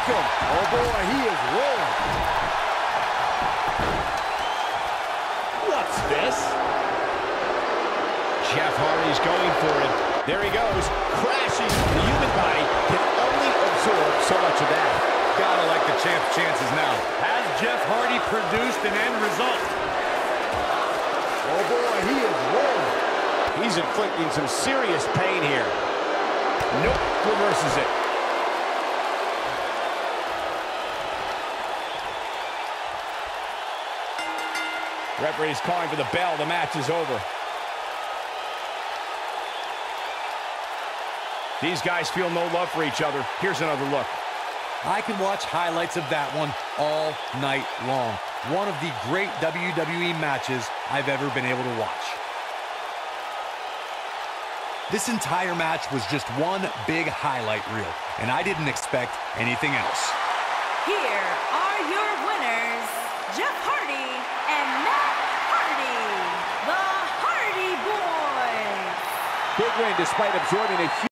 him. Oh, boy, he is rolling. What's this? Jeff Hardy's going for it. There he goes, crashing. The human body can only absorb so much of that. Gotta like the champ's chances now. Has Jeff Hardy produced an end result? Oh, boy, he is rolling. He's inflicting some serious pain here. Nope, reverses it. Referee's calling for the bell. The match is over. These guys feel no love for each other. Here's another look. I can watch highlights of that one all night long. One of the great WWE matches I've ever been able to watch. This entire match was just one big highlight reel, and I didn't expect anything else. Here are your winners, Jeff Hardy and Matt Hardy, the Hardy Boys. Big win despite absorbing a huge